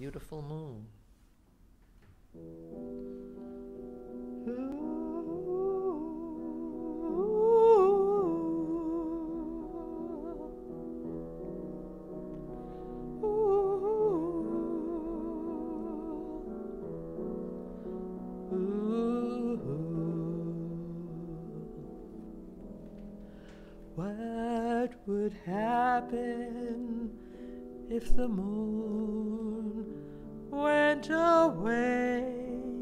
beautiful moon. What would happen if the moon went away?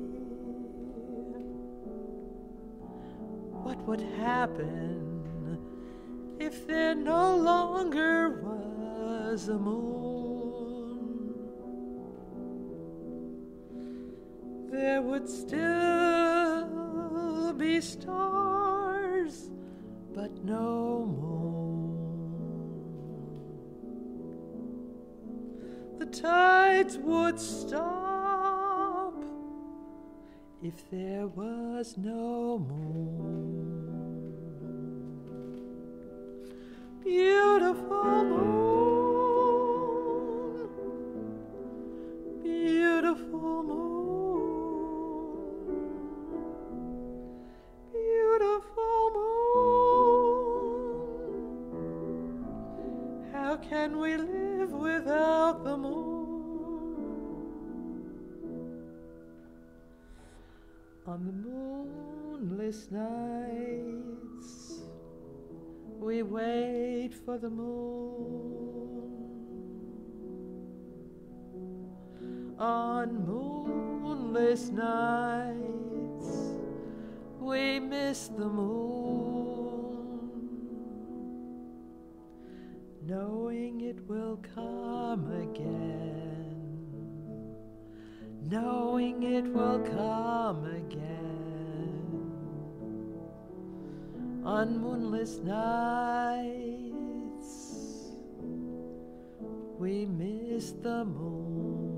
What would happen if there no longer was a moon? There would still be stars, but no moon. The tides would stop if there was no moon. Beautiful moon, beautiful moon, beautiful moon. How can we live without the moon? On the moonless nights, we wait for the moon. On moonless nights, we miss the moon, knowing it will come again, knowing it will come again. On moonless nights, we miss the moon.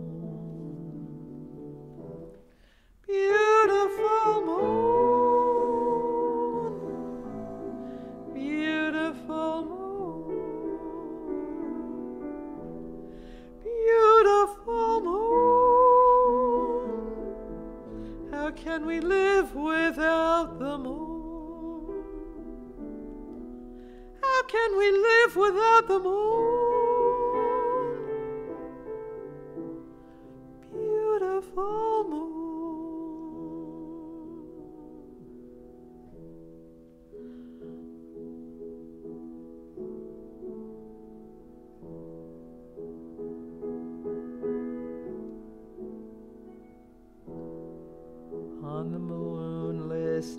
Beautiful moon, beautiful moon, beautiful moon. How can we live without the moon? How can we live without the moon? Beautiful moon. On the moonless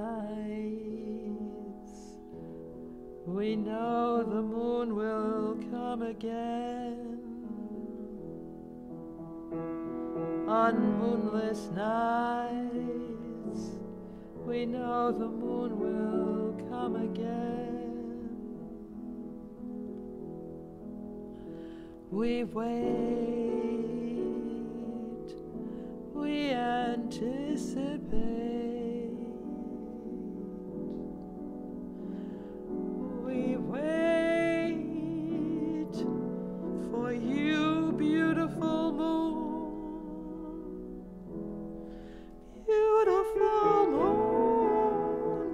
nights, we know the moon will come again. On moonless nights, we know the moon will come again. We wait, we anticipate. We wait for you, beautiful moon. Beautiful moon,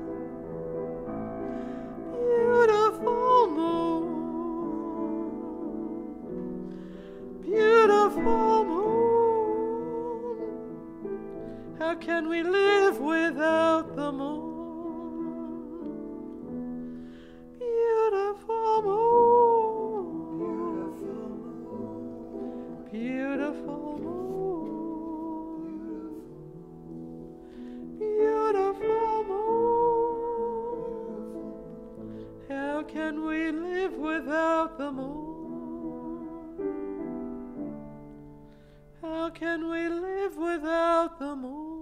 beautiful moon, beautiful moon. How can we live without the moon? Beautiful moon, beautiful moon. Beautiful moon. How can we live without the moon? How can we live without the moon?